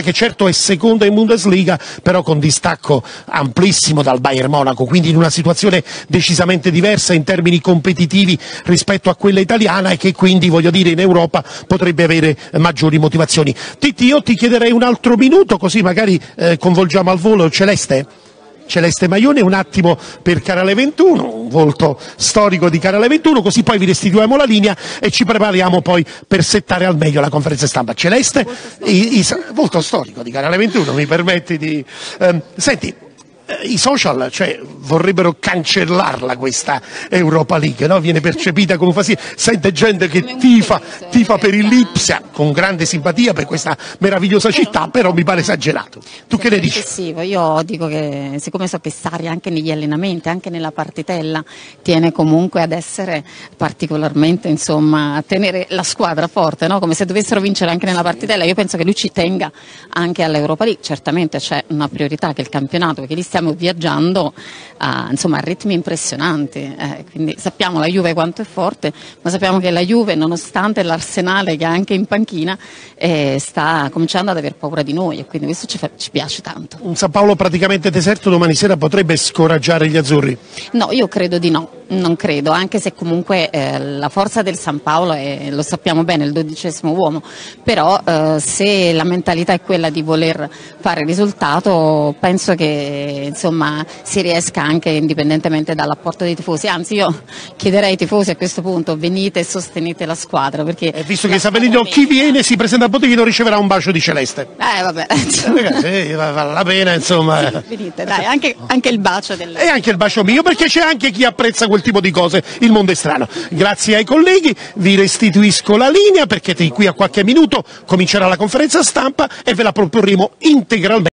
che certo è seconda in Bundesliga, però con distacco amplissimo dal Bayern Monaco, quindi in una situazione decisamente diversa in termini competitivi rispetto a quella italiana, e che quindi, voglio dire, in Europa potrebbe avere maggiori motivazioni. Titti, io ti chiederei un altro minuto, così magari convolgiamo al volo Celeste Maione, un attimo per Canale 21, un volto storico di Canale 21, così poi vi restituiamo la linea e ci prepariamo poi per settare al meglio la conferenza stampa. Celeste, volto storico di Canale 21, mi permetti di... Senti, i social, cioè, vorrebbero cancellarla questa Europa League, no? Viene percepita come sente gente che tifa per il Lipsia, con grande simpatia per questa meravigliosa città, però mi pare esagerato. Tu che ne dici? Eccessivo. Io dico che, siccome so che Sarri anche negli allenamenti, anche nella partitella, tiene comunque ad essere particolarmente, insomma, a tenere la squadra forte, no? Come se dovessero vincere anche nella partitella, io penso che lui ci tenga anche all'Europa League. Certamente c'è una priorità che è il campionato, perché lì stiamo viaggiando a ritmi impressionanti, quindi sappiamo la Juve quanto è forte, ma sappiamo che la Juve, nonostante l'Arsenale che ha anche in panchina, sta cominciando ad aver paura di noi, e quindi questo ci piace tanto. Un San Paolo praticamente deserto domani sera potrebbe scoraggiare gli azzurri? No, io credo di no. Non credo, anche se comunque la forza del San Paolo è, lo sappiamo bene, il 12° uomo, però se la mentalità è quella di voler fare risultato, penso che, insomma, si riesca anche indipendentemente dall'apporto dei tifosi. Anzi, io chiederei ai tifosi a questo punto: venite e sostenete la squadra, perché visto che Sabellino, chi viene si presenta a Botteghino riceverà un bacio di Celeste. Vabbè, ragazzi, vale la pena, insomma. Venite, dai, anche il bacio del... E anche il bacio mio, perché c'è anche chi apprezza quel tipo di cose. Il mondo è strano. Grazie ai colleghi, vi restituisco la linea, perché qui a qualche minuto comincerà la conferenza stampa e ve la proporremo integralmente.